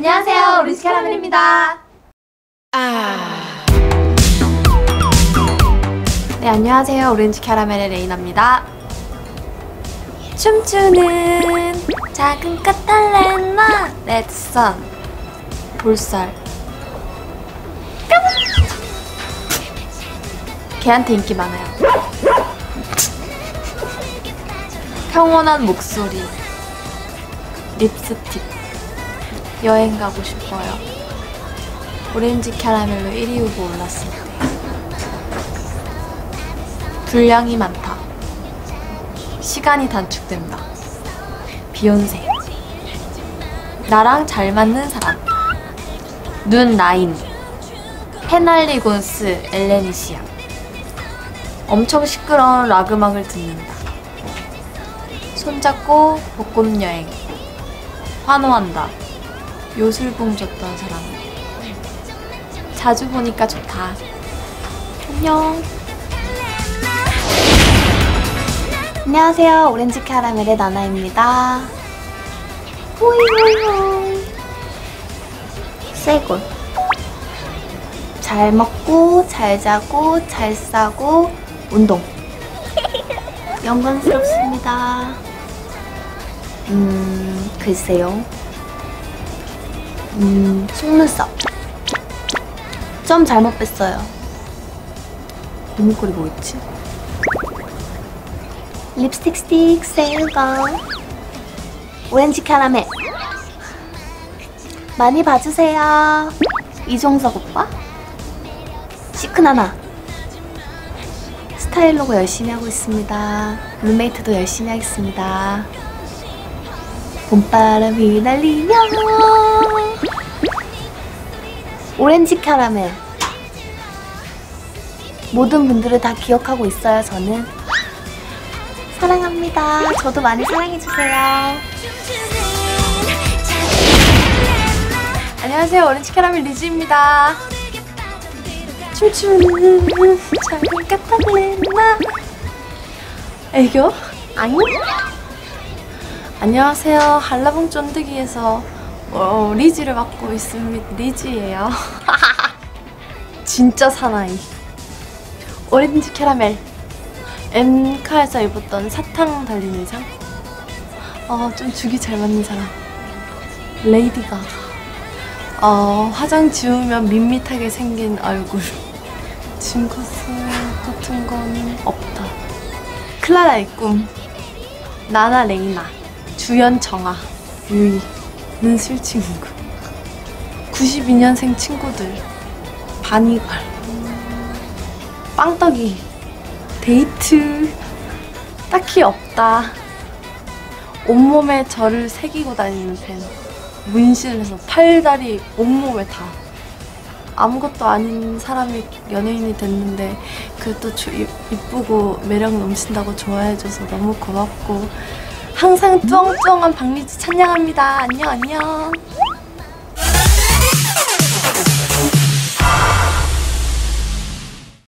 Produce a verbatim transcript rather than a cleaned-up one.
안녕하세요, 오렌지 캐러멜입니다. 아... 네, 안녕하세요, 오렌지 캐러멜의 레이나입니다. 춤추는 작은 카탈레나 레드선 볼살 걔한테 인기 많아요. 평온한 목소리, 립스틱, 여행 가고 싶어요. 오렌지 캐러멜로 일 위 후보 올랐습니다. 분량이 많다. 시간이 단축된다. 비욘세. 나랑 잘 맞는 사람. 눈 라인. 페날리곤스 엘레니시아. 엄청 시끄러운 락 음악을 듣는다. 손잡고 벚꽃 여행. 환호한다. 요술봉 줬던 사람. 자주 보니까 좋다. 안녕. 안녕하세요, 오렌지 캐러멜의 나나입니다. 호이호이호이. 쎄골. 잘 먹고 잘 자고 잘 싸고 운동. 영광스럽습니다. 음... 글쎄요. 음... 속눈썹. 점 잘못 뺐어요. 고무꼴이 뭐였지? 립스틱 스틱 세일건. 오렌지 캐러멜 많이 봐주세요. 이종석 오빠. 시크나나. 스타일로고 열심히 하고 있습니다. 룸메이트도 열심히 하겠습니다. 봄바람 휘날리며. 오렌지 캐러멜 모든 분들을 다 기억하고 있어요. 저는 사랑합니다. 저도 많이 사랑해주세요. 안녕하세요, 오렌지 캐러멜 리즈입니다. 춤추는 작은 카탈레나. 애교? 아니? 안녕하세요, 한라봉 쫀득이에서 어, 리즈를 맡고 있습니다. 리즈예요. 진짜 사나이. 오렌지 캐러멜. 엠카에서 입었던 사탕 달린 의상? 어, 좀 죽이 잘 맞는 사람. 레이디 가가. 어, 화장 지우면 밋밋하게 생긴 얼굴. 짐커스 같은 건 없다. 클라라의 꿈. 나나 레이나. 주연 정아. 유이. 는술 친구. 구십이 년생 친구들. 바니걸. 빵떡이. 데이트. 딱히 없다. 온몸에 저를 새기고 다니는 팬. 문신을 해서 팔다리 온몸에 다. 아무것도 아닌 사람이 연예인이 됐는데 그래도 이쁘고 매력 넘친다고 좋아해줘서 너무 고맙고 항상 뚱뚱한 박리지 찬양합니다. 안녕 안녕.